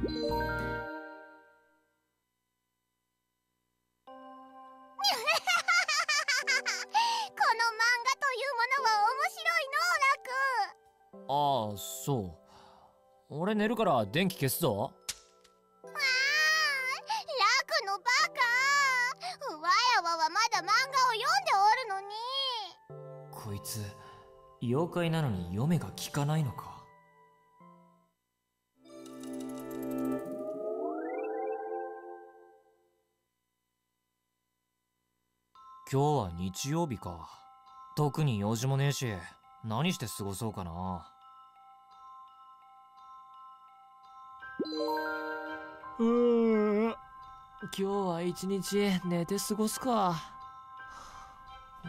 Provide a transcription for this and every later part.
ああ、そう。俺寝るから電気消すぞ。 ラクのバカ。わやわはまだ漫画を読んでおるのに。 こいつ妖怪なのに読めが効かないのか。今日は日曜日か。特に用事もねえし、何して過ごそうかな。今日は一日寝て過ごすか。 ほ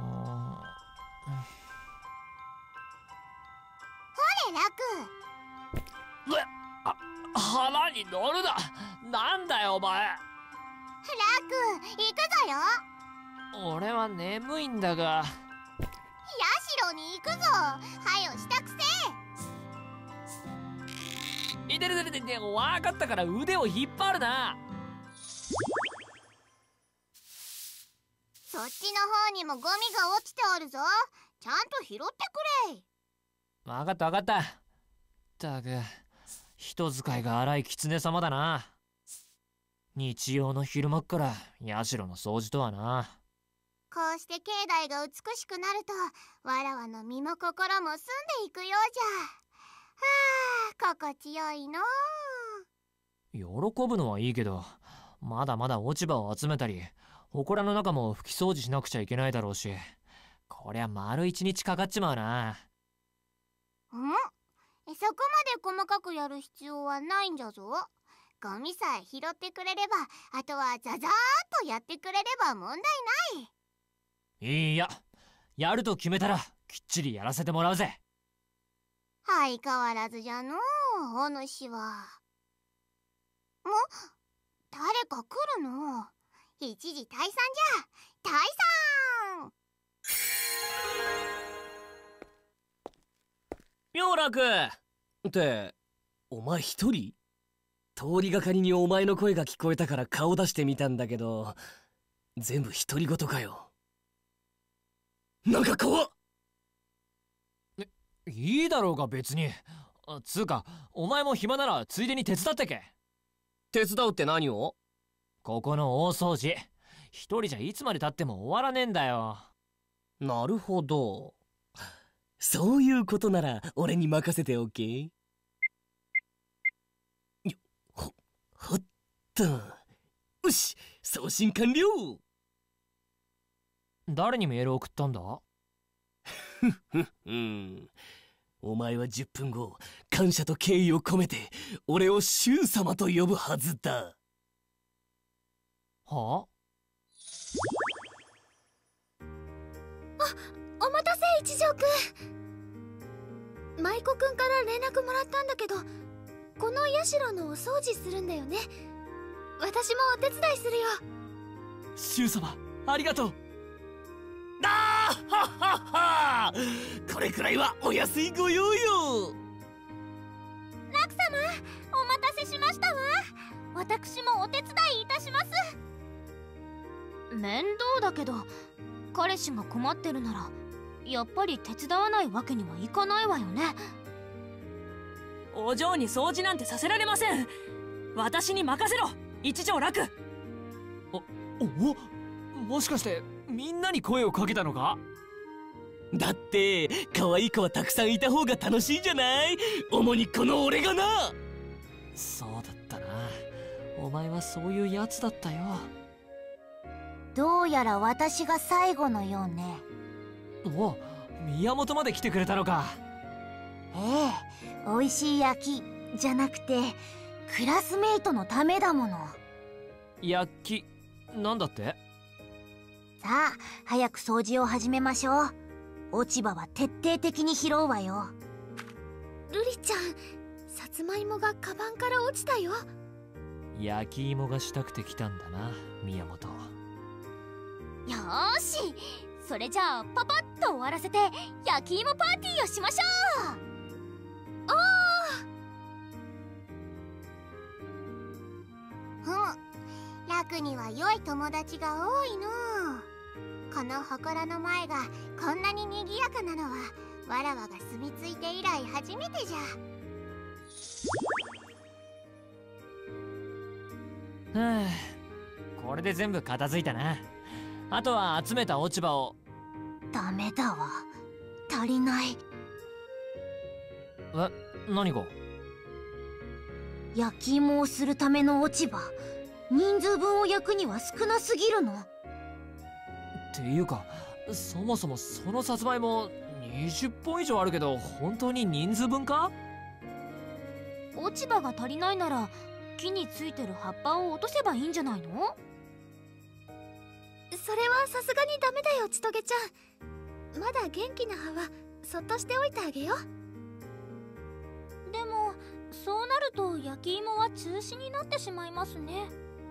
れラク。 腹に乗るな。なんだよお前。 ラク、行くぞよ。 俺は眠いんだが。 社に行くぞ。はよ支度せいてるてるてるてる。分かったから腕を引っ張るな。 そっちの方にもゴミが落ちておるぞ。ちゃんと拾ってくれ。 分かった分かった。ったく人使いが荒い狐様だな。日曜の昼間っから社の掃除とはな。 こうして境内が美しくなると、わらわの身も心も澄んでいくようじゃ。心地よいのう。 喜ぶのはいいけど、まだまだ落ち葉を集めたり祠の中も拭き掃除しなくちゃいけないだろうし、こりゃ丸一日かかっちまうな。 そこまで細かくやる必要はないんじゃぞ。ゴミさえ拾ってくれれば、あとはザザーっとやってくれれば問題ない。 いいや、やると決めたらきっちりやらせてもらうぜ。 相変わらずじゃのう、お主は。誰か来るの。一時退散じゃ。退散。 妙楽って、お前一人？通りがかりにお前の声が聞こえたから顔出してみたんだけど、全部独り言かよ。なんか怖っ。 いいだろうが別に。つうかお前も暇ならついでに手伝ってけ。 手伝うって何を？ ここの大掃除。一人じゃいつまでたっても終わらねえんだよ。 なるほど。そういうことなら俺に任せておけ。ほっと。よし、送信完了。 誰にメール送ったんだ？ お前は10分後、感謝と敬意を込めて俺を衆様と呼ぶはずだ。 はあ？ お待たせ一条くん。舞子くんから連絡もらったんだけど、この社のお掃除するんだよね。私もお手伝いするよ。 衆様ありがとう。はっはこれくらいはお安いご用よ。 ラク様、お待たせしましたわ。私もお手伝いいたします。面倒だけど、彼氏が困ってるならやっぱり手伝わないわけにはいかないわよね。 お嬢に掃除なんてさせられません。私に任せろ、一条楽。 もしかしてみんなに声をかけたのか？ だって可愛い子はたくさんいた方が楽しいじゃない。主にこの俺がな。 そうだったな。お前はそういうやつだったよ。 どうやら私が最後のようね。 お、宮本まで来てくれたのか。 美味しい焼きじゃなくてクラスメイトのためだもの。 焼きなんだって？ さあ早く掃除を始めましょう。落ち葉は徹底的に拾うわよ。 ルリちゃん、さつまいもがカバンから落ちたよ。 焼き芋がしたくて来たんだな、宮本。 よーし、それじゃあパパッと終わらせて焼き芋パーティーをしましょう。 クには良い友達が多いの。この祠の前がこんなに賑やかなのはわらわが住み着いて以来初めてじゃ。 これで全部片付いたな。あとは集めた落ち葉を。 ダメだわ、足りない。 何が？ 焼き芋をするための落ち葉、人数分を焼くには少なすぎるの。 っていうか、そもそもそのさつまいも20本以上あるけど、本当に人数分か？ 落ち葉が足りないなら木についてる葉っぱを落とせばいいんじゃないの？それはさすがにダメだよ、ちとげちゃん。まだ元気な葉はそっとしておいてあげよう。でもそうなると焼き芋は中止になってしまいますね。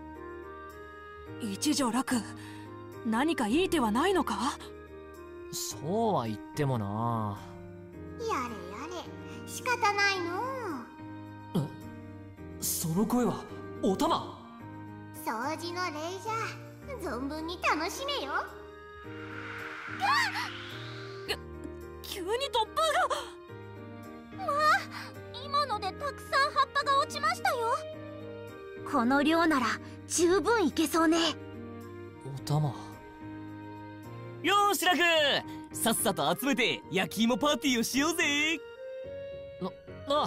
一条楽、何かいい手はないのか？ そうは言ってもな。 やれやれ、仕方ないの。 その声はおたま。 掃除の礼じゃ、存分に楽しめよ。 急に突風が。 今のでたくさん葉っぱが落ちましたよ。 この量なら十分いけそうね。 おたま。 よーし楽、さっさと集めて焼き芋パーティーをしようぜ。 あ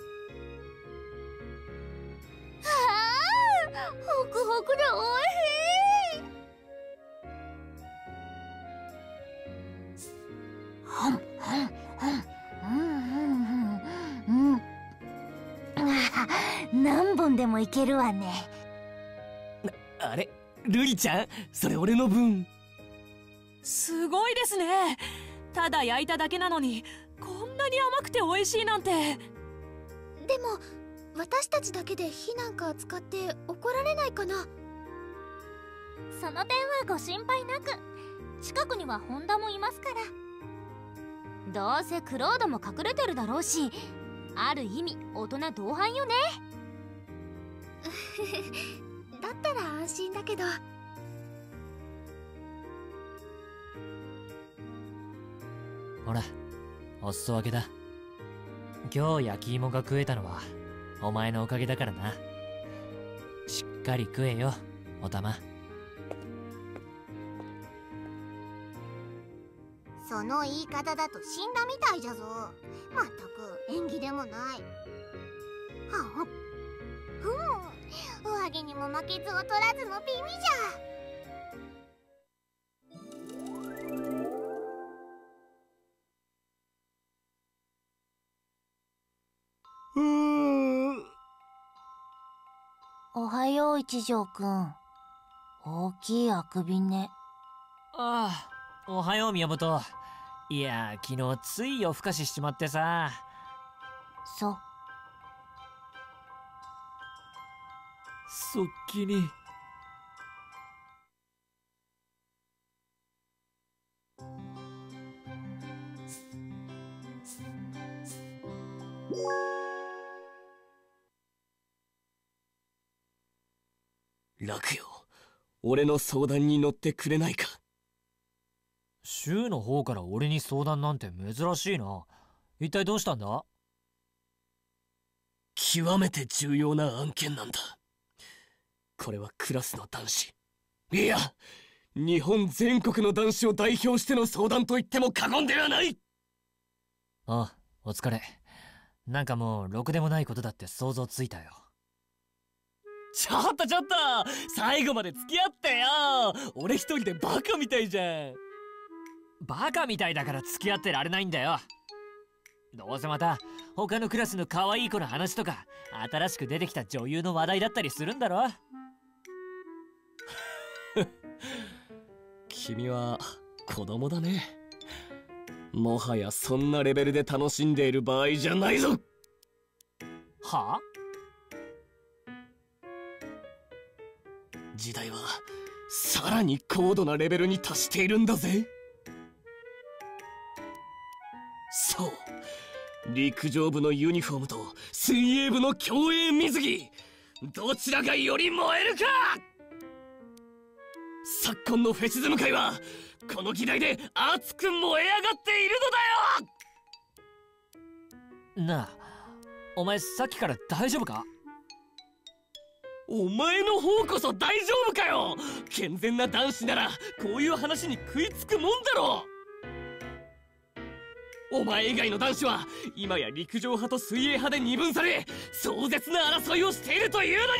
ホクホクでおいしい。 何本でもいけるわね。 あれ、ルリちゃん、それ俺の分。 すごいですね。ただ焼いただけなのにこんなに甘くて美味しいなんて。 でも私たちだけで火なんか使って怒られないかな？その点はご心配なく。近くにはホンダもいますから。どうせクロードも隠れてるだろうし、ある意味大人同伴よね。だったら安心だけど。 ほら、お裾分けだ。今日焼き芋が食えたのはお前のおかげだからな。しっかり食えよ、おたま。 その言い方だと死んだみたいじゃぞ。まったく縁起でもない。上着にも負けず劣らずの美味じゃ。おはよう、一条くん。大きいあくびね。 ああ、おはよう宮本。いや、昨日つい夜更かししちまってさ。そっきに。 楽よ、俺の相談に乗ってくれないか？ 州の方から俺に相談なんて珍しいな。一体どうしたんだ？ 極めて重要な案件なんだ。これはクラスの男子、いや日本全国の男子を代表しての相談と言っても過言ではない。 ああ、お疲れ。なんかもうろくでもないことだって想像ついたよ。 ちょっと最後まで付き合ってよ。俺一人でバカみたいじゃん。 バカみたいだから付き合ってられないんだよ。どうせまた他のクラスの可愛い子の話とか新しく出てきた女優の話題だったりするんだろ。 君は子供だね。もはやそんなレベルで楽しんでいる場合じゃないぞ。 はあ？ 時代はさらに高度なレベルに達しているんだぜ。そう、陸上部のユニフォームと水泳部の競泳水着、どちらがより燃えるか。 昨今のフェチズム界はこの議題で熱く燃え上がっているのだよ。 なあ、お前さっきから大丈夫か？ お前の方こそ大丈夫かよ。健全な男子ならこういう話に食いつくもんだろう。お前以外の男子は今や陸上派と水泳派で二分され壮絶な争いをしているというの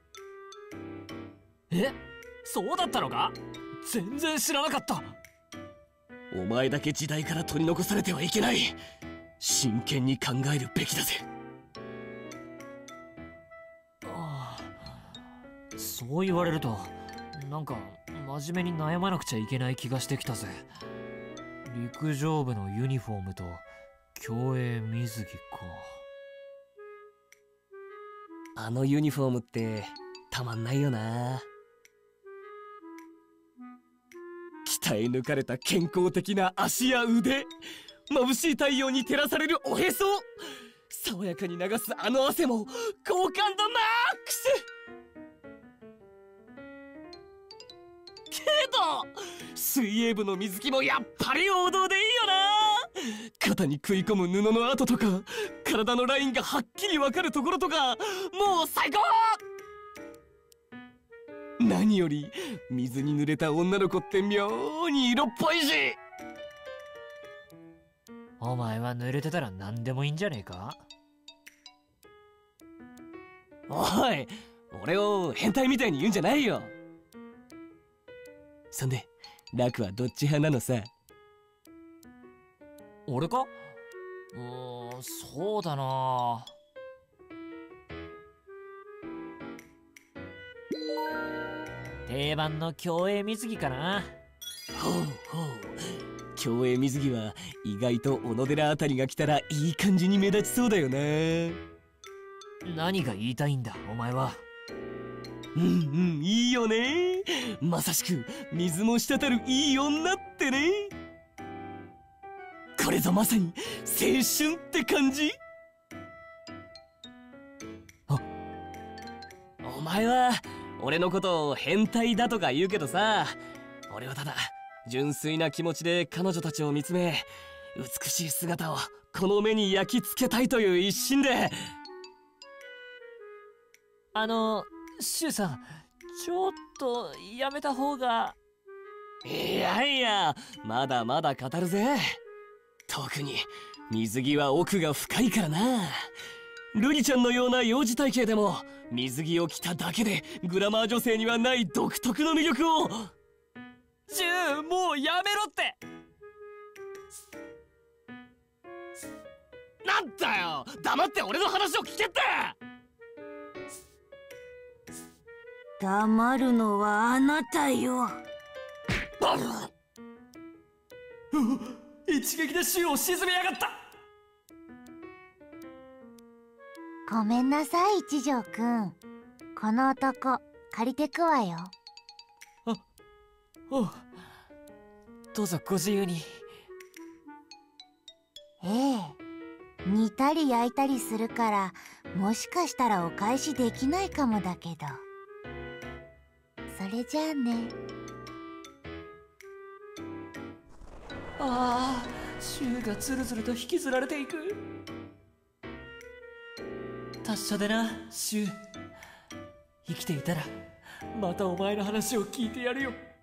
に。 え、そうだったのか？全然知らなかった。 お前だけ時代から取り残されてはいけない。真剣に考えるべきだぜ。 ああ、そう言われるとなんか真面目に悩まなくちゃいけない気がしてきたぜ。陸上部のユニフォームと競泳水着か。 あのユニフォームってたまんないよな。鍛え抜かれた健康的な足や腕、眩しい太陽に照らされるおへそ、爽やかに流すあの汗も好感度マックス。けど水泳部の水着もやっぱり王道でいいよな。肩に食い込む布の跡とか体のラインがはっきりわかるところとかもう最高。何より水に濡れた女の子って妙に色っぽいし。 お前は濡れてたら何でもいいんじゃねえか？ おい、俺を変態みたいに言うんじゃないよ。そんで楽はどっち派なのさ？ 俺か？そうだな。定番の競泳水着かな。 ほうほう。競泳水着は意外と小野寺あたりが来たらいい感じに目立ちそうだよな。 何が言いたいんだお前は。 いいよね。まさしく水も滴るいい女ってね。これぞまさに青春って感じ。お前は俺のことを変態だとか言うけどさ、俺はただ純粋な気持ちで彼女たちを見つめ、美しい姿をこの目に焼き付けたいという一心で。 シュウさん、ちょっとやめた方が。 いやいや、まだまだ語るぜ。特に水着は奥が深いからな。ルリちゃんのような幼児体型でも水着を着ただけでグラマー女性にはない独特の魅力を。 シュウ、もうやめろって。 なんだよ、黙って俺の話を聞けって。 黙るのはあなたよ。 一撃でシュウを沈めやがった。 ごめんなさい一条くん、この男借りてくわよ。 おう、どうぞご自由に。 ええ、煮たり焼いたりするからもしかしたらお返しできないかもだけど。それじゃあね。 ああ、シュウがズルズルと引きずられていく。達者でな、シュウ。生きていたらまたお前の話を聞いてやるよ。